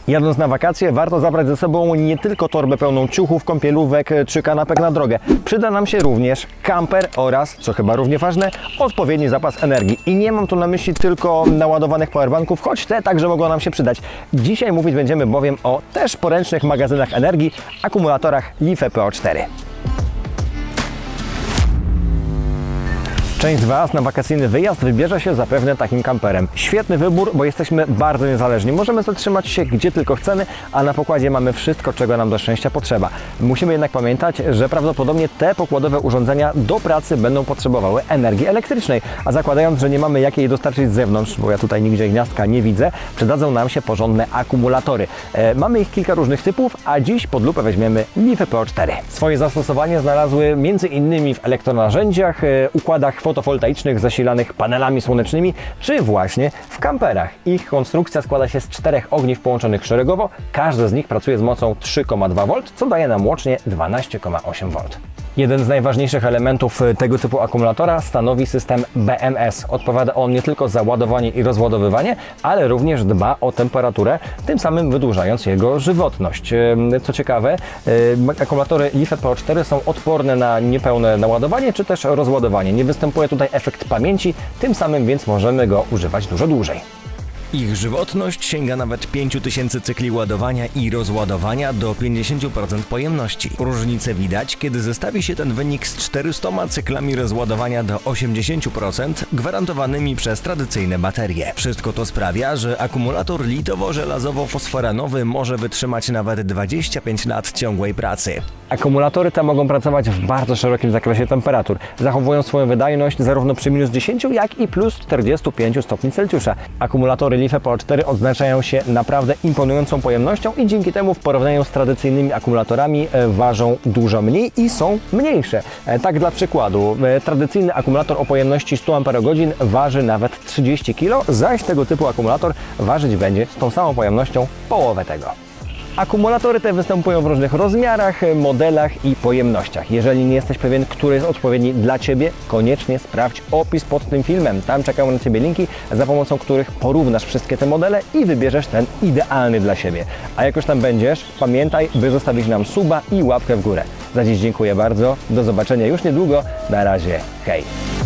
Jadąc na wakacje warto zabrać ze sobą nie tylko torbę pełną ciuchów, kąpielówek czy kanapek na drogę. Przyda nam się również kamper oraz, co chyba równie ważne, odpowiedni zapas energii. I nie mam tu na myśli tylko naładowanych powerbanków, choć te także mogą nam się przydać. Dzisiaj mówić będziemy bowiem o też poręcznych magazynach energii, akumulatorach LiFePO4. Część z Was na wakacyjny wyjazd wybierze się zapewne takim kamperem. Świetny wybór, bo jesteśmy bardzo niezależni. Możemy zatrzymać się gdzie tylko chcemy, a na pokładzie mamy wszystko, czego nam do szczęścia potrzeba. Musimy jednak pamiętać, że prawdopodobnie te pokładowe urządzenia do pracy będą potrzebowały energii elektrycznej, a zakładając, że nie mamy jak jej dostarczyć z zewnątrz, bo ja tutaj nigdzie gniazdka nie widzę, przydadzą nam się porządne akumulatory. Mamy ich kilka różnych typów, a dziś pod lupę weźmiemy LiFePO4. Swoje zastosowanie znalazły m.in. w elektronarzędziach, układach fotowoltaicznych zasilanych panelami słonecznymi, czy właśnie w kamperach. Ich konstrukcja składa się z 4 ogniw połączonych szeregowo. Każde z nich pracuje z mocą 3,2 V, co daje nam łącznie 12,8 V. Jeden z najważniejszych elementów tego typu akumulatora stanowi system BMS. Odpowiada on nie tylko za ładowanie i rozładowywanie, ale również dba o temperaturę, tym samym wydłużając jego żywotność. Co ciekawe, akumulatory LiFePO4 są odporne na niepełne naładowanie czy też rozładowanie. Nie występuje tutaj efekt pamięci, tym samym więc możemy go używać dużo dłużej. Ich żywotność sięga nawet 5000 cykli ładowania i rozładowania do 50% pojemności. Różnicę widać, kiedy zestawi się ten wynik z 400 cyklami rozładowania do 80% gwarantowanymi przez tradycyjne baterie. Wszystko to sprawia, że akumulator litowo-żelazowo-fosforanowy może wytrzymać nawet 25 lat ciągłej pracy. Akumulatory te mogą pracować w bardzo szerokim zakresie temperatur. Zachowują swoją wydajność zarówno przy minus 10, jak i plus 45 stopni Celsjusza. Akumulatory LiFePO4 odznaczają się naprawdę imponującą pojemnością i dzięki temu w porównaniu z tradycyjnymi akumulatorami ważą dużo mniej i są mniejsze. Tak dla przykładu, tradycyjny akumulator o pojemności 100 Ah waży nawet 30 kg, zaś tego typu akumulator ważyć będzie z tą samą pojemnością połowę tego. Akumulatory te występują w różnych rozmiarach, modelach i pojemnościach. Jeżeli nie jesteś pewien, który jest odpowiedni dla Ciebie, koniecznie sprawdź opis pod tym filmem. Tam czekają na Ciebie linki, za pomocą których porównasz wszystkie te modele i wybierzesz ten idealny dla siebie. A jak już tam będziesz, pamiętaj, by zostawić nam suba i łapkę w górę. Za dziś dziękuję bardzo, do zobaczenia już niedługo, na razie, hej!